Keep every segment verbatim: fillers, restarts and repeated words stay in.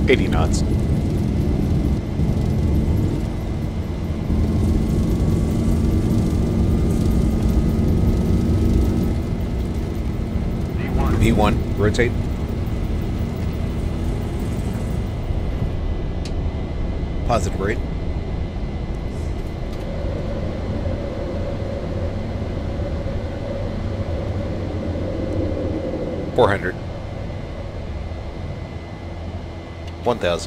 eighty knots. V one, rotate. Positive rate. four hundred. one thousand.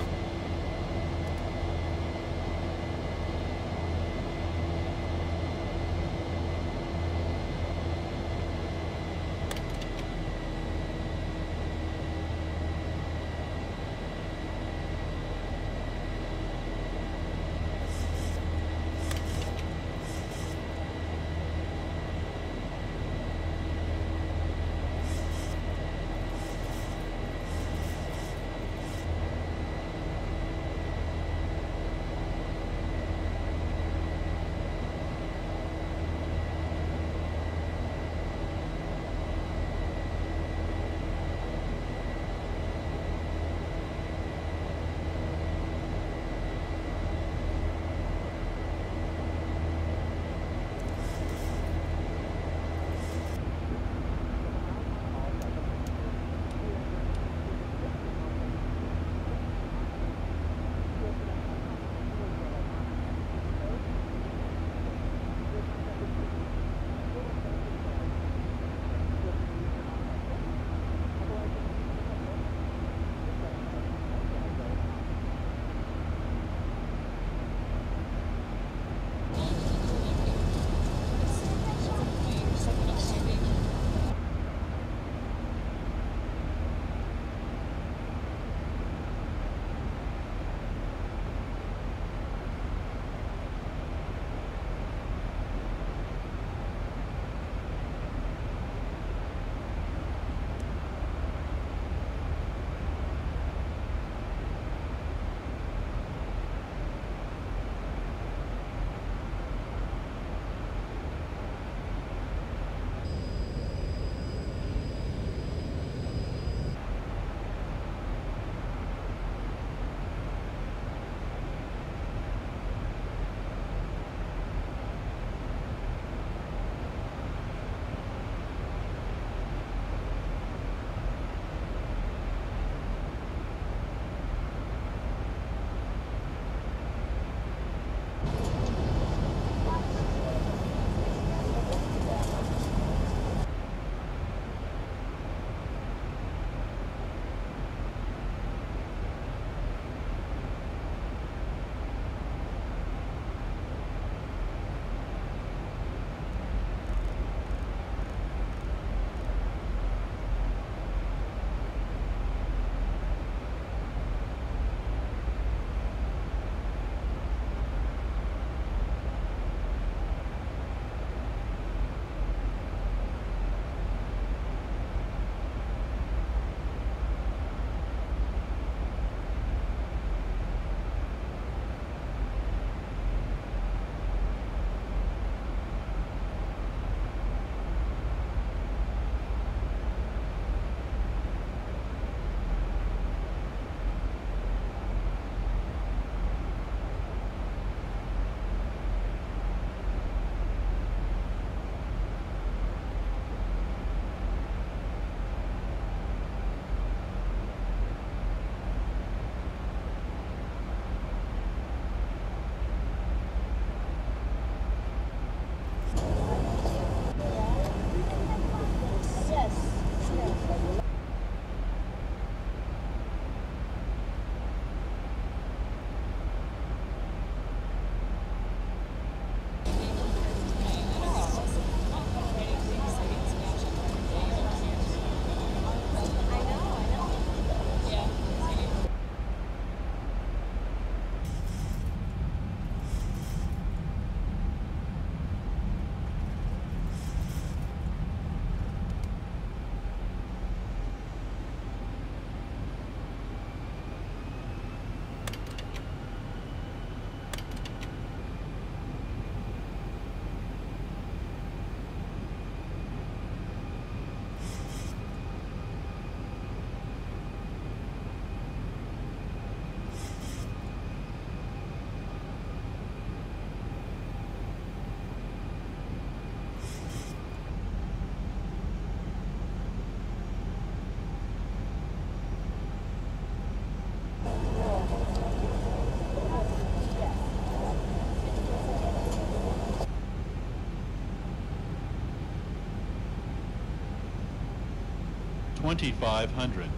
twenty-five hundred.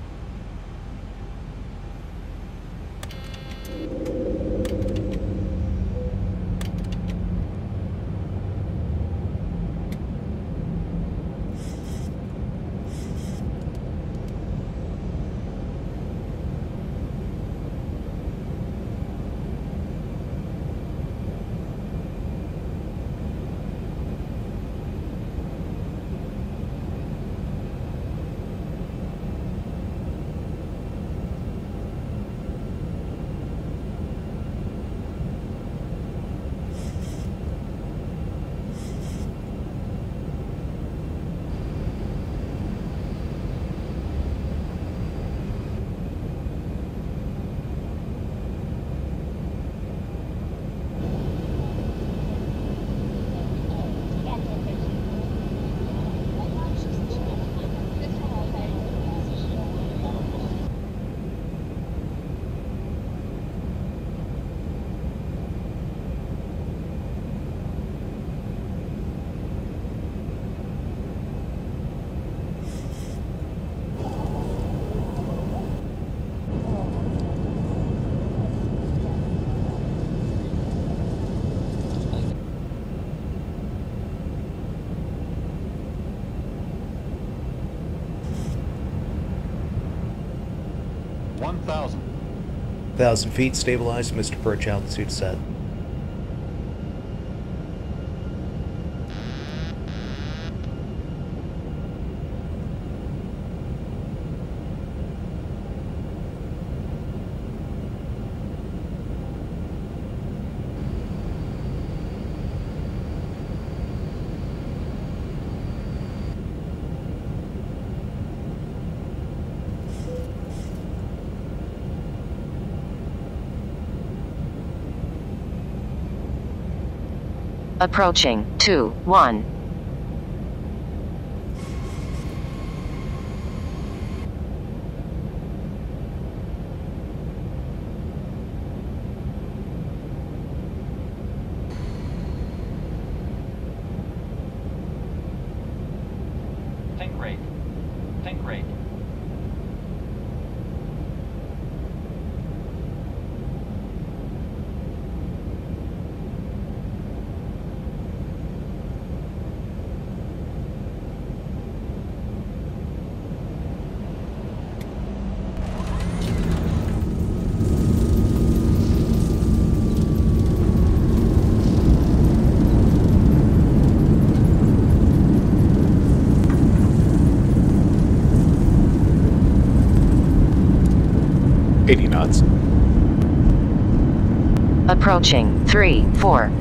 one thousand. one thousand feet, stabilized, Mister Perch, altitude set. Approaching, two, one. Think rate. Think rate. eighty knots. Approaching, three, four.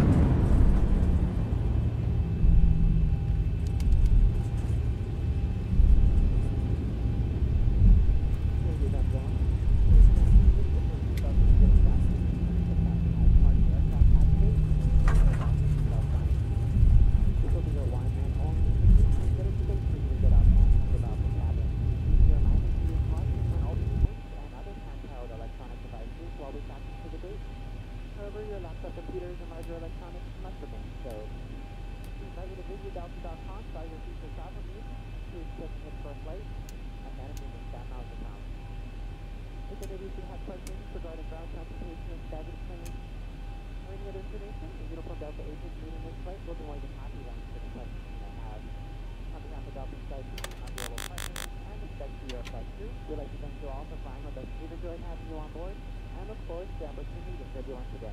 However, your laptop computers and larger electronics must remain stowed. Please measure to visit delta dot com by your future travel needs, including checking it for a flight and managing your stat miles account. If any of you should have questions regarding ground transportation and baggage claims or any other information, the uniform Delta agent leading this flight will be more than happy to answer any questions you may have. On behalf of Delta Flight team, our global partners, and respect to your flight crew, we'd like to thank you all for flying with us. We've enjoyed having you on board and look forward to the opportunity to serve you once again.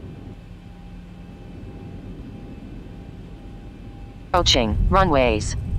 Approaching, runways.